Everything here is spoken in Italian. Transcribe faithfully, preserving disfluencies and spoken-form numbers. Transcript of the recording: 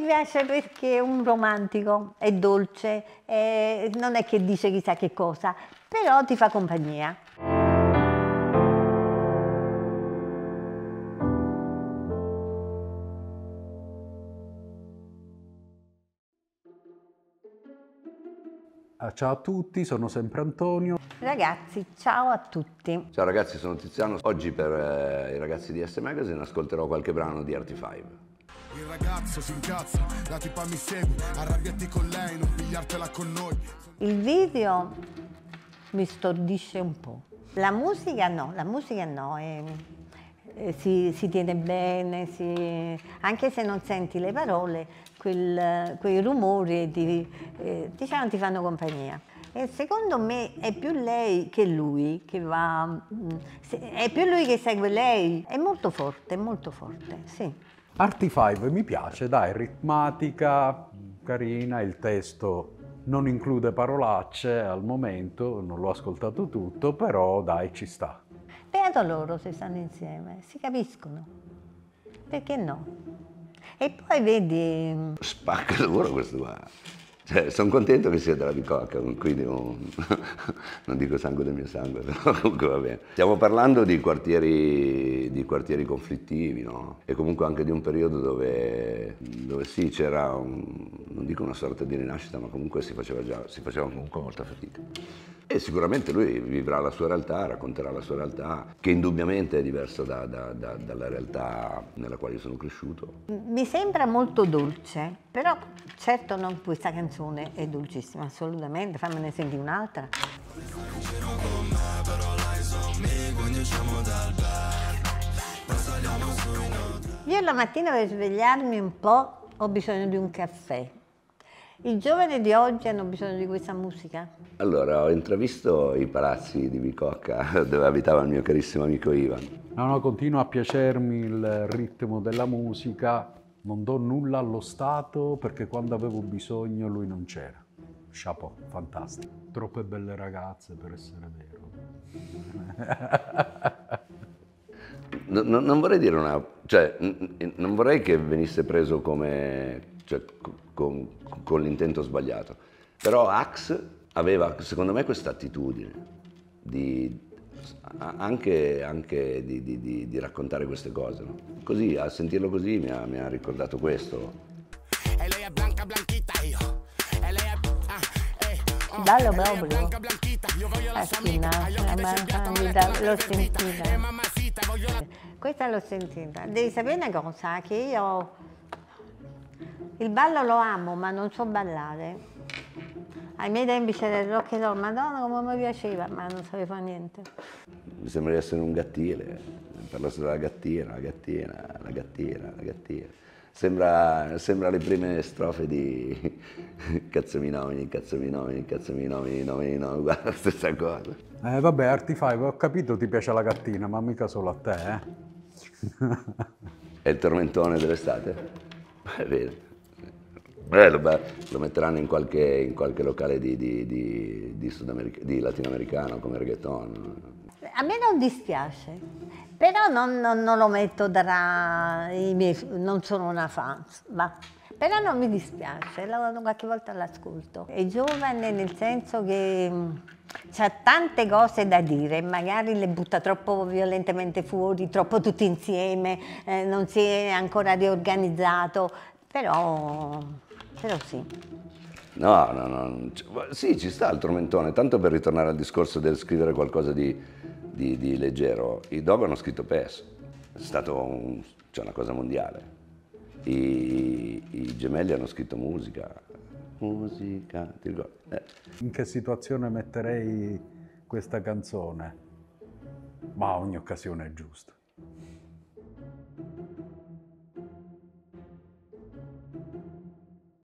piace perché è un romantico, è dolce, è, non è che dice chissà che cosa, però ti fa compagnia. Ciao a tutti, sono sempre Antonio. Ragazzi, ciao a tutti. Ciao ragazzi, sono Tiziano. Oggi per eh, i ragazzi di S Magazine ascolterò qualche brano di Artifive. Il ragazzo si incazza, la tipa mi segue, arrabbiati con lei, non pigliartela con noi. Il video mi stordisce un po'. La musica no, la musica no, è, è, si, si tiene bene, si, anche se non senti le parole, quel, quei rumori ti, eh, diciamo, ti fanno compagnia. E secondo me è più lei che lui che va, è più lui che segue lei, è molto forte, è molto forte, sì. Artifive mi piace, dai, ritmatica, carina, il testo non include parolacce al momento, non l'ho ascoltato tutto, però dai, ci sta. Beato loro se stanno insieme, si capiscono, perché no? E poi vedi... Spacca lavoro questo qua. Cioè, sono contento che sia della Bicocca, quindi non, non dico sangue del mio sangue, però comunque va bene. Stiamo parlando di quartieri, di quartieri conflittivi, no? E comunque anche di un periodo dove, dove sì, c'era, un, non dico una sorta di rinascita, ma comunque si faceva già, si faceva comunque molta fatica. E sicuramente lui vivrà la sua realtà, racconterà la sua realtà, che indubbiamente è diversa da, da, da, dalla realtà nella quale sono cresciuto. Mi sembra molto dolce, però certo non questa canzone è dolcissima, assolutamente, fammene sentire un'altra. Io la mattina per svegliarmi un po' ho bisogno di un caffè. I giovani di oggi hanno bisogno di questa musica? Allora, ho intravisto i palazzi di Bicocca, dove abitava il mio carissimo amico Ivan. No, no, continua a piacermi il ritmo della musica, non do nulla allo Stato perché quando avevo bisogno lui non c'era. Chapeau, fantastico. Troppe belle ragazze per essere vero. No, no, non vorrei dire una... cioè, non vorrei che venisse preso come... cioè, con, con l'intento sbagliato. Però Axe aveva, secondo me, questa attitudine di, anche, anche di, di, di, di raccontare queste cose, no? Così, a sentirlo così mi ha, mi ha ricordato questo. E lei è blanca blanchita io. E lei è ah, eh, Bello oh, proprio. blanca blanchita, io voglio la sua Astina, amica, ma l'ho sentita. Questa l'ho sentita. Devi sapere una cosa, che io il ballo lo amo, ma non so ballare. Ai miei tempi c'era il rock and roll, madonna come mi piaceva, ma non sapevo niente. Mi sembra di essere un gattile, parla solo della gattina, la gattina, la gattina, la gattina. Sembra, sembra le prime strofe di cazzomi nomini, cazzomi nomini, cazzomi nomini, nomini, nomini, guarda la stessa cosa. Eh vabbè, Artifive, ho capito ti piace la gattina, ma mica solo a te, eh? È il tormentone dell'estate? È vero. Bello, beh, lo metteranno in qualche, in qualche locale di, di, di, di, di latinoamericano come reggaeton. A me non dispiace, però non, non, non lo metto tra i miei, non sono una fan, ma però non mi dispiace, lo, qualche volta l'ascolto. È giovane nel senso che ha tante cose da dire, magari le butta troppo violentemente fuori, troppo tutti insieme, eh, non si è ancora riorganizzato, però, però sì. No, no, no, sì, ci sta il tormentone, tanto per ritornare al discorso del scrivere qualcosa di, di, di leggero. I Dog hanno scritto P E S, è stata un, cioè una cosa mondiale. I, I Gemelli hanno scritto musica, musica, ti ricordi? Eh. In che situazione metterei questa canzone? Ma ogni occasione è giusta.